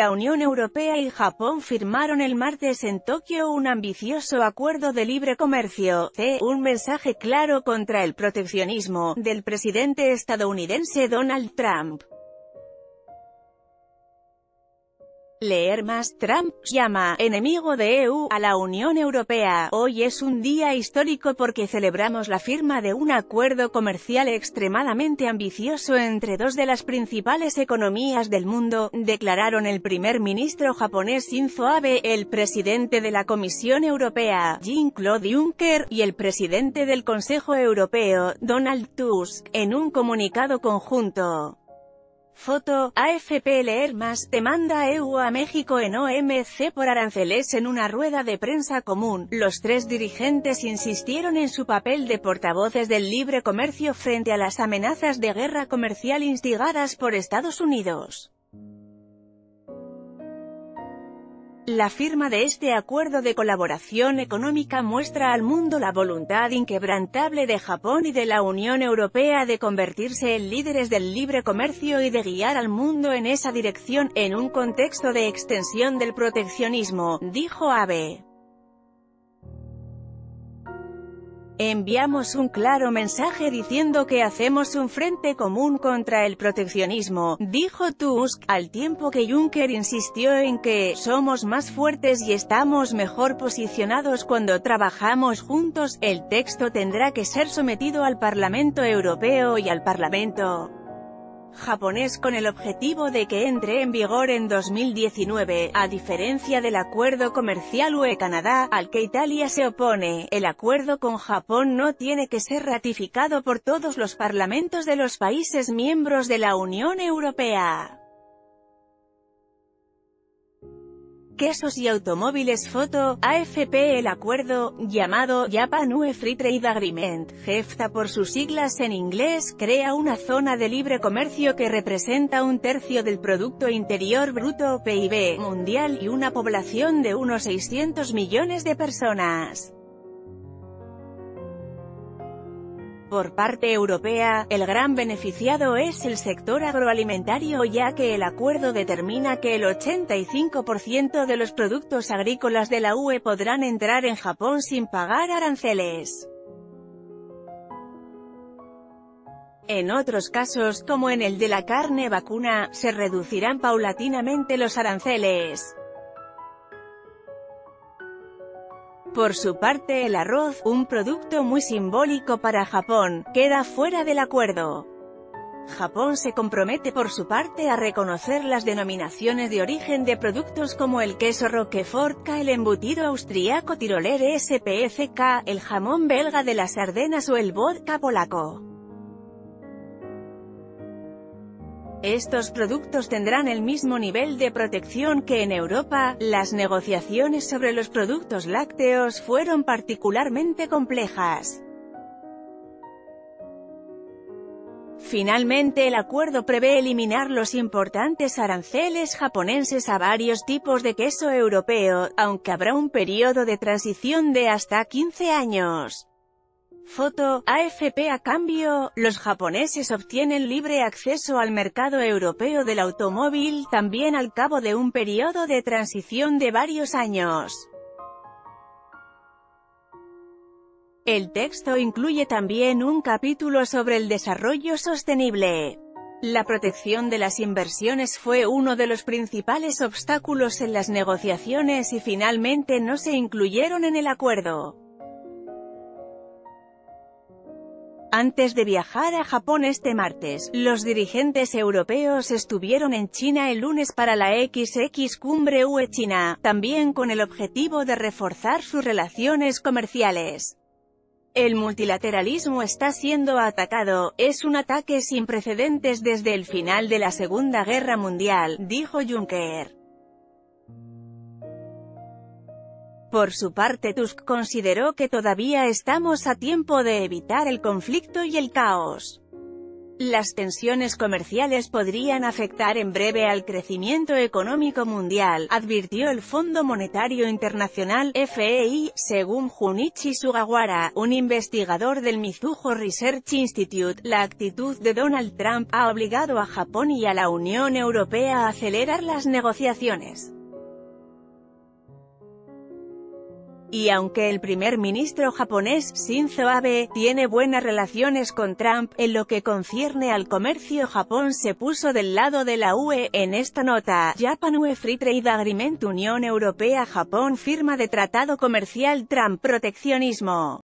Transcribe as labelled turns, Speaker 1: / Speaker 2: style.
Speaker 1: La Unión Europea y Japón firmaron el martes en Tokio un ambicioso acuerdo de libre comercio, un mensaje claro contra el proteccionismo, del presidente estadounidense Donald Trump. Leer más. Trump llama enemigo de EU a la Unión Europea. Hoy es un día histórico porque celebramos la firma de un acuerdo comercial extremadamente ambicioso entre dos de las principales economías del mundo, declararon el primer ministro japonés Shinzo Abe, el presidente de la Comisión Europea, Jean-Claude Juncker, y el presidente del Consejo Europeo, Donald Tusk, en un comunicado conjunto. Foto, AFP. Leer más. Demanda EU a México en OMC por aranceles. En una rueda de prensa común, los tres dirigentes insistieron en su papel de portavoces del libre comercio frente a las amenazas de guerra comercial instigadas por Estados Unidos. La firma de este acuerdo de colaboración económica muestra al mundo la voluntad inquebrantable de Japón y de la Unión Europea de convertirse en líderes del libre comercio y de guiar al mundo en esa dirección, en un contexto de extensión del proteccionismo, dijo Abe. Enviamos un claro mensaje diciendo que hacemos un frente común contra el proteccionismo, dijo Tusk, al tiempo que Juncker insistió en que somos más fuertes y estamos mejor posicionados cuando trabajamos juntos. El texto tendrá que ser sometido al Parlamento Europeo y al Parlamento japonés con el objetivo de que entre en vigor en 2019, a diferencia del acuerdo comercial UE-Canadá, al que Italia se opone. El acuerdo con Japón no tiene que ser ratificado por todos los parlamentos de los países miembros de la Unión Europea. Quesos y automóviles. Foto, AFP. El acuerdo, llamado Japan UE Free Trade Agreement, JEFTA por sus siglas en inglés, crea una zona de libre comercio que representa 1/3 del Producto Interior Bruto, PIB, mundial, y una población de unos 600 millones de personas. Por parte europea, el gran beneficiado es el sector agroalimentario, ya que el acuerdo determina que el 85% de los productos agrícolas de la UE podrán entrar en Japón sin pagar aranceles. En otros casos, como en el de la carne vacuna, se reducirán paulatinamente los aranceles. Por su parte, el arroz, un producto muy simbólico para Japón, queda fuera del acuerdo. Japón se compromete por su parte a reconocer las denominaciones de origen de productos como el queso Roquefort, el embutido austriaco Tiroler SPFK, el jamón belga de las Ardenas o el vodka polaco. Estos productos tendrán el mismo nivel de protección que en Europa. Las negociaciones sobre los productos lácteos fueron particularmente complejas. Finalmente, el acuerdo prevé eliminar los importantes aranceles japoneses a varios tipos de queso europeo, aunque habrá un periodo de transición de hasta 15 años. Foto, AFP. A cambio, los japoneses obtienen libre acceso al mercado europeo del automóvil, también al cabo de un periodo de transición de varios años. El texto incluye también un capítulo sobre el desarrollo sostenible. La protección de las inversiones fue uno de los principales obstáculos en las negociaciones y finalmente no se incluyeron en el acuerdo. Antes de viajar a Japón este martes, los dirigentes europeos estuvieron en China el lunes para la XX Cumbre UE-China, también con el objetivo de reforzar sus relaciones comerciales. El multilateralismo está siendo atacado, es un ataque sin precedentes desde el final de la Segunda Guerra Mundial, dijo Juncker. Por su parte, Tusk consideró que todavía estamos a tiempo de evitar el conflicto y el caos. Las tensiones comerciales podrían afectar en breve al crecimiento económico mundial, advirtió el Fondo Monetario Internacional (FMI), según Junichi Sugawara, un investigador del Mizuho Research Institute. La actitud de Donald Trump ha obligado a Japón y a la Unión Europea a acelerar las negociaciones. Y aunque el primer ministro japonés, Shinzo Abe, tiene buenas relaciones con Trump, en lo que concierne al comercio, Japón se puso del lado de la UE. En esta nota, Japan-UE Free Trade Agreement, Unión Europea-Japón, firma de tratado comercial Trump, proteccionismo.